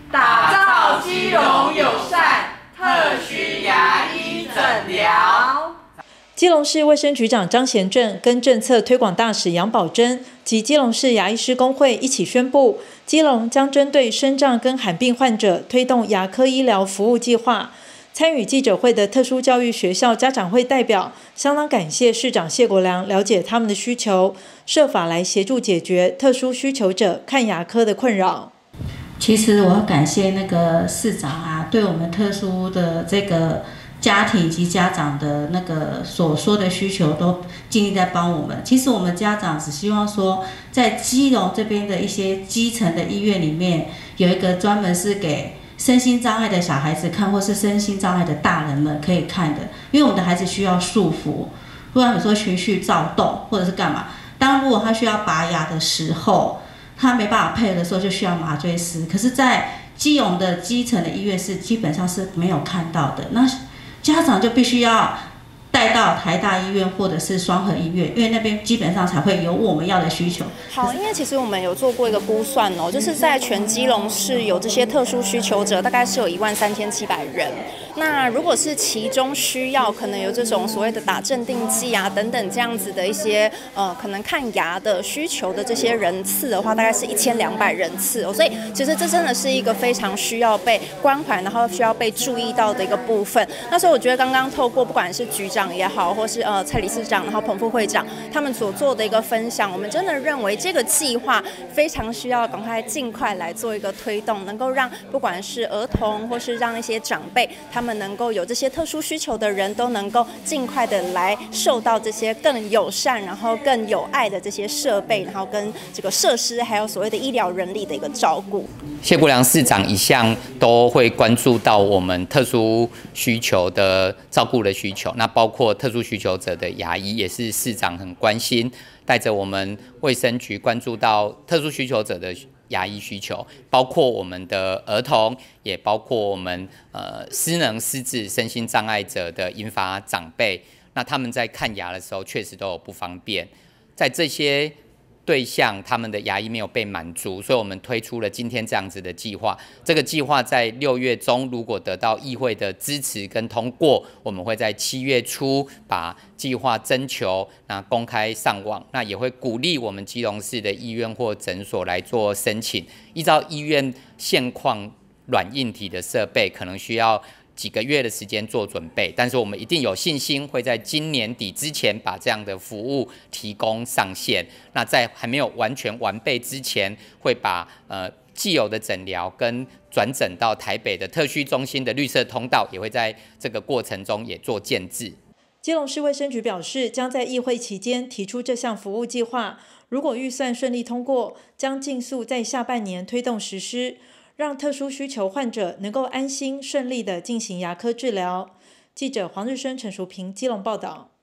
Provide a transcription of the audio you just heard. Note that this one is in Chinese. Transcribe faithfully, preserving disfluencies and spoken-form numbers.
打造基隆友善特需牙医诊疗。 基隆市卫生局长张贤政跟政策推广大使杨宝珍及基隆市牙医师公会一起宣布，基隆将针对身障跟罕病患者推动牙科医疗服务计划。参与记者会的特殊教育学校家长会代表相当感谢市长谢国良了解他们的需求，设法来协助解决特殊需求者看牙科的困扰。 其实我要感谢那个市长啊，对我们特殊的这个家庭以及家长的那个所说的需求都尽力在帮我们。其实我们家长只希望说，在基隆这边的一些基层的医院里面，有一个专门是给身心障碍的小孩子看，或是身心障碍的大人们可以看的。因为我们的孩子需要束缚，不然有时候情绪躁动或者是干嘛。当如果他需要拔牙的时候，他没办法配合的时候，就需要麻醉师。可是，在基隆的基层的医院是基本上是没有看到的。那家长就必须要带到台大医院或者是双和医院，因为那边基本上才会有我们要的需求。 好，因为其实我们有做过一个估算哦，就是在全基隆市有这些特殊需求者，大概是有一万三千七百人。那如果是其中需要可能有这种所谓的打镇定剂啊等等这样子的一些呃可能看牙的需求的这些人次的话，大概是一千两百人次哦。所以其实这真的是一个非常需要被关怀，然后需要被注意到的一个部分。那所以我觉得刚刚透过不管是局长也好，或是呃蔡理事长，然后彭副会长他们所做的一个分享，我们真的认为这个计划非常需要赶快尽快来做一个推动，能够让不管是儿童或是让一些长辈他们能够有这些特殊需求的人都能够尽快的来受到这些更友善然后更有爱的这些设备，然后跟这个设施还有所谓的医疗人力的一个照顾。 谢国良市长一向都会关注到我们特殊需求的照顾的需求，那包括特殊需求者的牙医也是市长很关心，带着我们卫生局关注到特殊需求者的牙医需求，包括我们的儿童，也包括我们呃失能失智身心障碍者的银发长辈，那他们在看牙的时候确实都有不方便，在这些对象他们的牙医没有被满足，所以我们推出了今天这样子的计划。这个计划在六月中如果得到议会的支持跟通过，我们会在七月初把计划征求，那公开上网，那也会鼓励我们基隆市的医院或诊所来做申请。依照医院现况，软硬体的设备可能需要几个月的时间做准备，但是我们一定有信心会在今年底之前把这样的服务提供上线。那在还没有完全完备之前，会把呃既有的诊疗跟转诊到台北的特需中心的绿色通道，也会在这个过程中也做建制。 基隆市卫生局表示，将在议会期间提出这项服务计划，如果预算顺利通过，将尽速在下半年推动实施，让特殊需求患者能够安心顺利地进行牙科治疗。记者黄日升、陈淑平基隆报道。